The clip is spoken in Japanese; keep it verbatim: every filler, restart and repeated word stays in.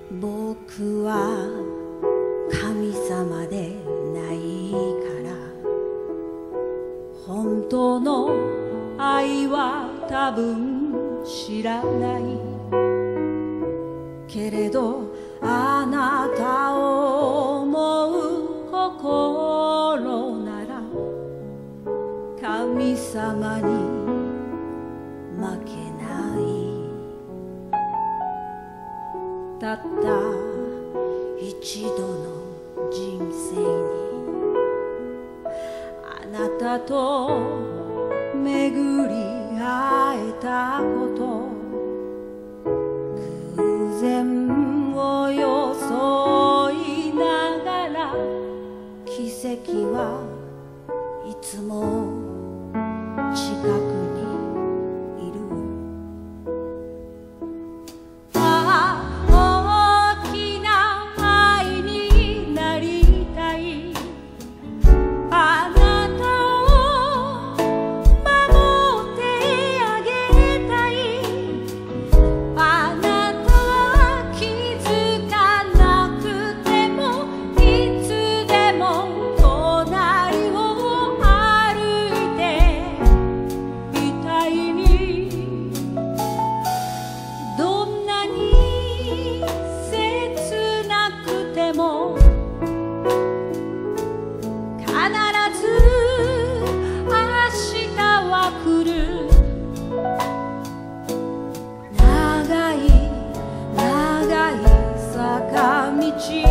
僕は神様でないから本当の愛は多分知らないけれどあなたを思う心なら神様に負けないたった一度の人生にあなたと巡り会えたこと偶然を装いながら奇跡はいつも近くにいるああ大きな愛になりたいあなたを守ってあげたいあなたは気づかなくてもいつでも隣を歩いていたいにどんなに切なくても必ず明日は来る長い長い坂道